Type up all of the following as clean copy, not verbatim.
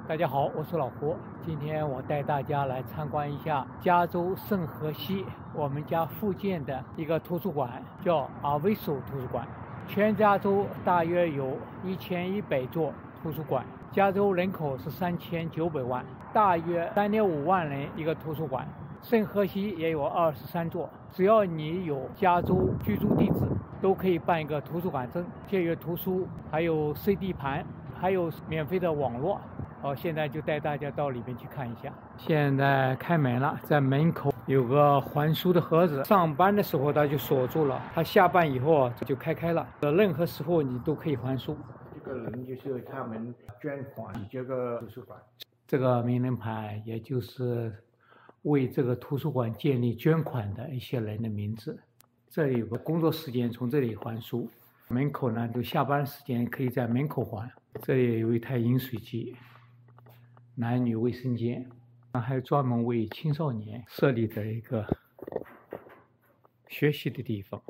大家好，我是老胡。今天我带大家来参观一下加州圣荷西我们家附近的一个图书馆，叫阿维索图书馆。全加州大约有1100座图书馆，加州人口是3900万，大约3.5万人一个图书馆。圣荷西也有23座，只要你有加州居住地址，都可以办一个图书馆证，借阅图书，还有 CD 盘，还有免费的网络。现在就带大家到里面去看一下。现在开门了，在门口有个还书的盒子，上班的时候它就锁住了，它下班以后就开了，任何时候你都可以还书。 这个人就是他们捐款这个图书馆， 这个名人牌也就是为这个图书馆建立捐款的一些人的名字。这里有个工作时间，从这里还书，门口呢都下班时间可以在门口还。这里有一台饮水机，男女卫生间，还有专门为青少年设立的一个学习的地方。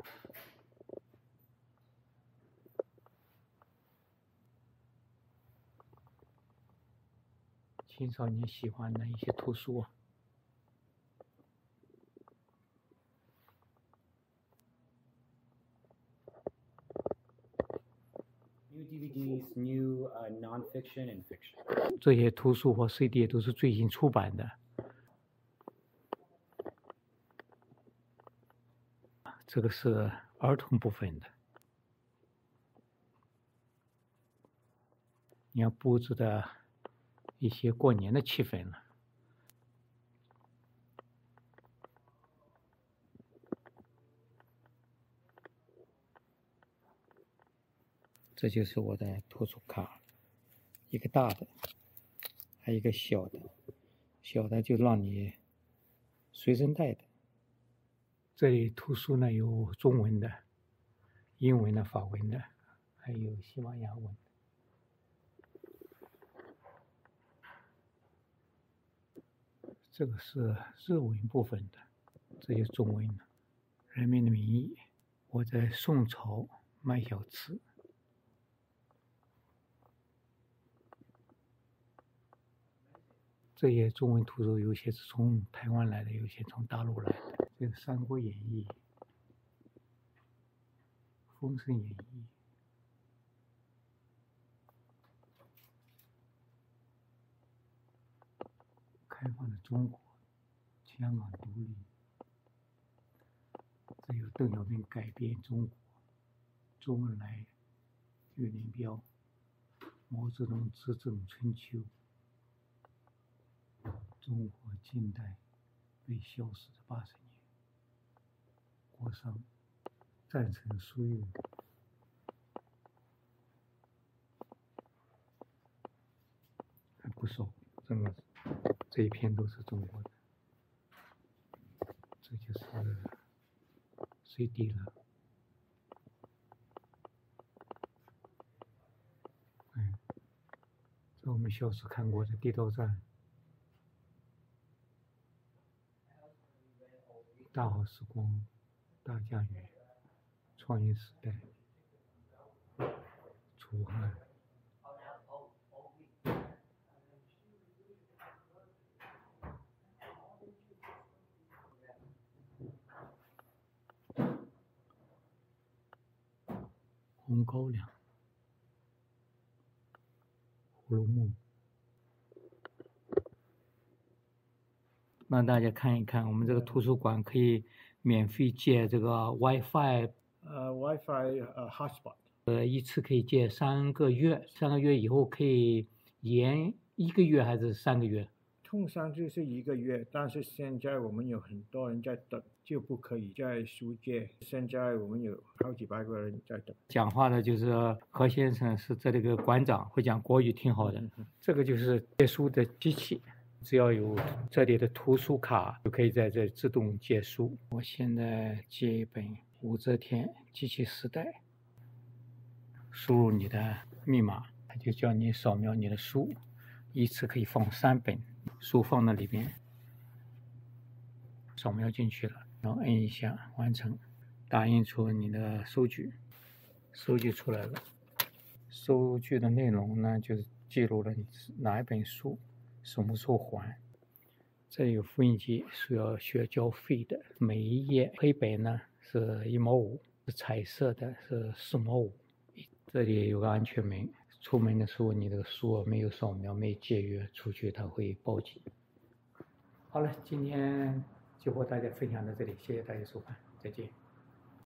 青少年喜欢的一些图书。 New DVDs, new non-fiction and fiction. 这些图书或 CD 都是最新出版的。这个是儿童部分的，你要布置的一些过年的气氛了。这就是我的图书卡，一个大的，还有一个小的，小的就让你随身带的。这里图书呢有中文的、英文的、法文的，还有西班牙文。这个是日文部分的，这些中文的。人民的名义，我在宋朝卖小吃。这些中文图书有些是从台湾来的，有些从大陆来的。这个《三国演义》《封神演义》，开放的中国，香港独立。这有邓小平改变中国，周恩来、岳林彪、毛泽东执政春秋。中国近代被消失的80年，国殇、战胜苏运，还不少，真的这一片都是中国的。这就是 CD 了。这我们小时看过的《地道战》。大好时光，大家园，创业时代，楚汉，红高粱，葫芦梦。让大家看一看，我们这个图书馆可以免费借这个 WiFi hotspot， 一次可以借3个月，3个月以后可以延1个月还是3个月？ 通常就是1个月，但是现在我们有很多人在等，就不可以在书借。现在我们有好几百个人在等。 讲话的就是何先生，是这里个馆长，会讲国语，挺好的。这个就是借书的机器。只要有这里的图书卡，就可以在这自动借书。我现在借一本武则天机器时代，输入你的密码，它就叫你扫描你的书，一次可以放3本，书放在里边，扫描进去了，然后摁一下完成，打印出你的收据，收据出来了。收据的内容呢，就是记录了你哪一本书什么时候还。这里有复印机，需要交费的。每一页黑白呢是1毛5，是彩色的是4毛5。这里有个安全门，出门的时候你这个书没有扫描没借阅出去，它会报警。好了，今天就和大家分享到这里，谢谢大家收看，再见。